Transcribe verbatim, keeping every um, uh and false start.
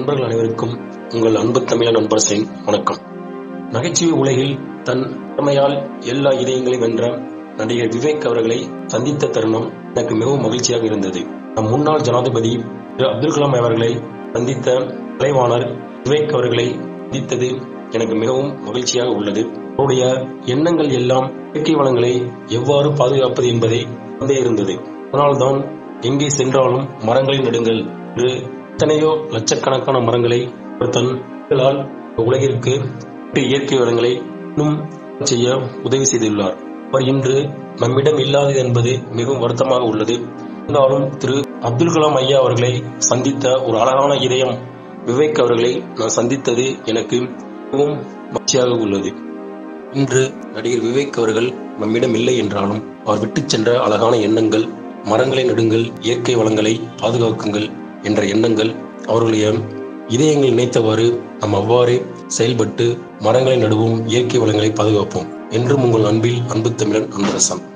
நண்பர்கள் அனைவருக்கும் உங்கள் அன்பு தமிழன் நண்பர்களின் வணக்கம். நகைச்சுவை உலகில் தன் திறமையால் எல்லா இதயங்களையும் வென்ற நடிகர் விவேக் அவர்களை சந்தித்த தருணம் எனக்கு மிகவும் மகிழ்ச்சியாக இருந்தது. நம் முன்னாள் ஜனாதிபதி திரு அப்துல் கலாம் அவர்களை சந்தித்த கலைவாணர் விவேக் அவர்களை சந்தித்தது எனக்கு மிகவும் மகிழ்ச்சியாக உள்ளது. அவருடைய எண்ணங்கள் எல்லாம் இயற்கை வளங்களை எவ்வாறு பாதுகாப்பது என்பதை கொண்டே இருந்தது. அதனால்தான் எங்கே சென்றாலும் மரங்களை நடுங்கள் என்று எத்தனையோ லட்சக்கணக்கான மரங்களை தன் உலகிற்கு இயற்கை வளங்களை இன்னும் செய்ய உதவி செய்துள்ளார். அவர் இன்று நம்மிடம் இல்லாதது என்பது மிகவும் வருத்தமாக உள்ளது. இருந்தாலும் திரு அப்துல் கலாம் ஐயா அவர்களை சந்தித்த ஒரு அழகான இதயம் விவேக் அவர்களை நான் சந்தித்தது எனக்கு மிகவும் மகிழ்ச்சியாக உள்ளது. இன்று நடிகர் விவேக் அவர்கள் நம்மிடம் இல்லை என்றாலும் அவர் விட்டு சென்ற அழகான எண்ணங்கள், மரங்களை நடுங்கள், இயற்கை வளங்களை பாதுகாக்குங்கள் என்ற எண்ணங்கள் அவர்களுடைய இதயங்கள் நினைத்தவாறு நாம் அவ்வாறு செயல்பட்டு மரங்களை நடுவோம், இயற்கை வளங்களை பாதுகாப்போம். என்றும் உங்கள் அன்பில் அன்பு தமிழன் அன்பரசன்.